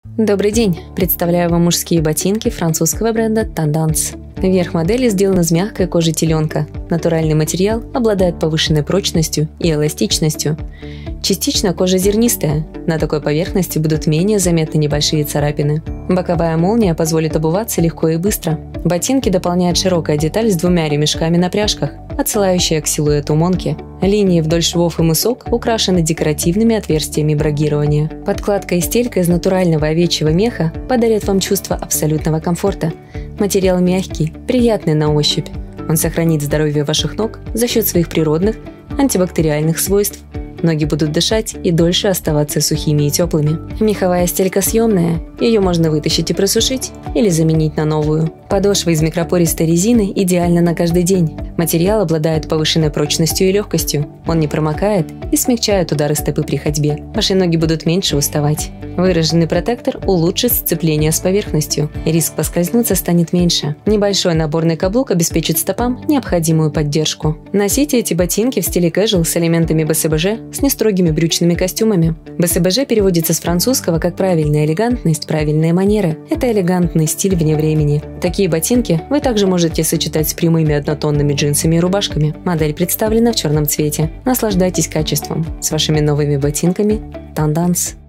Добрый день! Представляю вам мужские ботинки французского бренда Tendance. Верх модели сделан из мягкой кожи теленка. Натуральный материал обладает повышенной прочностью и эластичностью. Частично кожа зернистая. На такой поверхности будут менее заметны небольшие царапины. Боковая молния позволит обуваться легко и быстро. Ботинки дополняет широкая деталь с двумя ремешками на пряжках, отсылающая к силуэту монки. Линии вдоль швов и мысок украшены декоративными отверстиями брагирования. Подкладка и стелька из натурального овечьего меха подарят вам чувство абсолютного комфорта. Материал мягкий, приятный на ощупь. Он сохранит здоровье ваших ног за счет своих природных антибактериальных свойств. Ноги будут дышать и дольше оставаться сухими и теплыми. Меховая стелька съемная, ее можно вытащить и просушить или заменить на новую. Подошва из микропористой резины идеальна на каждый день. Материал обладает повышенной прочностью и легкостью. Он не промокает и смягчает удары стопы при ходьбе. Ваши ноги будут меньше уставать. Выраженный протектор улучшит сцепление с поверхностью. Риск поскользнуться станет меньше. Небольшой наборный каблук обеспечит стопам необходимую поддержку. Носите эти ботинки в стиле casual с элементами БСБЖ с нестрогими брючными костюмами. БСБЖ переводится с французского как правильная элегантность, правильные манеры. Это элегантный стиль вне времени. Такие ботинки вы также можете сочетать с прямыми однотонными джинсами и рубашками. Модель представлена в черном цвете. Наслаждайтесь качеством с вашими новыми ботинками Tendance.